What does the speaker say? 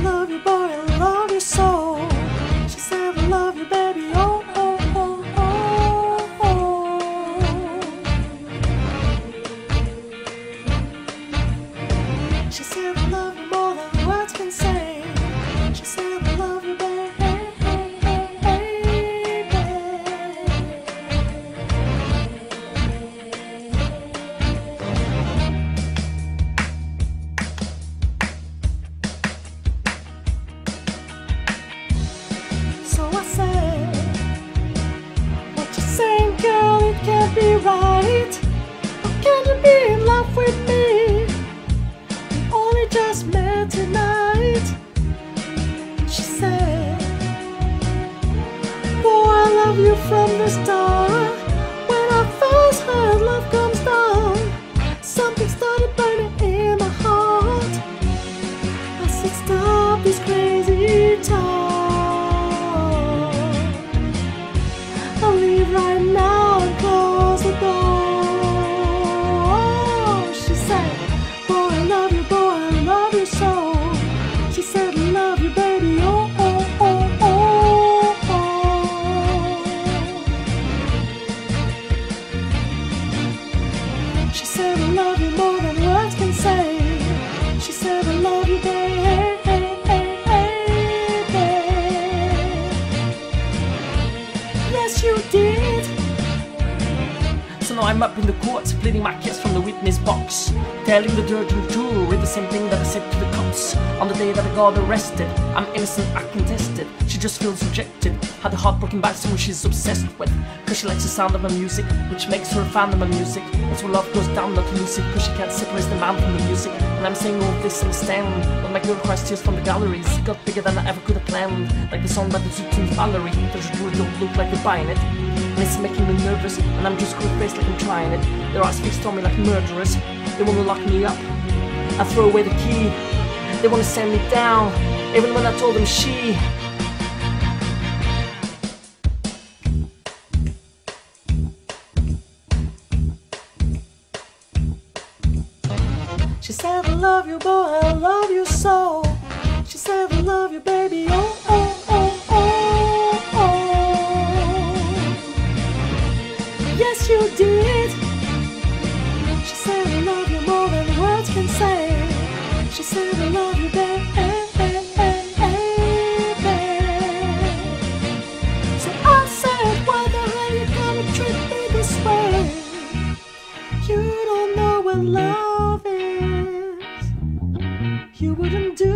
love you, boy, I love you so. She said, I love you, baby, oh, oh, oh, oh, oh. She said, I love you more than words can say. She said, I love you, baby. So I said, what you saying, girl, it can't be right. How can you be in love with me? We only just met tonight. She said, boy, I love you from the start. When I first heard love comes down, something started burning in my heart. I said, stop this crazy talk. Right now and close the door. She said, boy, I love you, boy, I love you so. She said, I love you, baby, oh, oh, oh, oh, oh. She said, I love you more than words can say. She said, I love you, baby. Yes, you did. So now I'm up in the courts, pleading my case from the witness box, telling the judge and jury the same thing that I said to the cops on the day that I got arrested. I'm innocent, I contested. She just feels rejected. Had a heartbroken by someone she's obsessed with, cause she likes the sound of my music, which makes her a fan of my music. And so love goes down, not to lose it, cause she can't separate the man from the music. And I'm saying all this and stand, but my girl cries tears from the galleries. It got bigger than I ever could have planned, like the song by the Zootons Valerie. The jury don't look like they're buying it, and it's making me nervous, and I'm just cold-faced like I'm trying it. Their eyes fixed on me like murderers. They wanna lock me up, I throw away the key. They wanna send me down, even when I told them she. She said, I love you, boy, I love you so. She said, I love you, baby, oh, oh, oh, oh, oh. Yes, you did. She said, I love you more than words can say. She said, I love you, baby. So I said, why the hell you gonna treat me this way? You don't know what love is. You wouldn't do